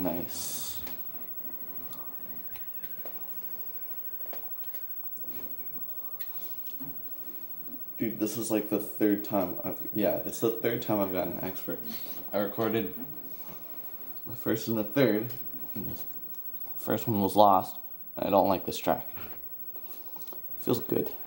Nice. Dude, this is like the third time it's the third time I've gotten expert. I recorded the first and the third, and the first one was lost, and I don't like this track. Feels good.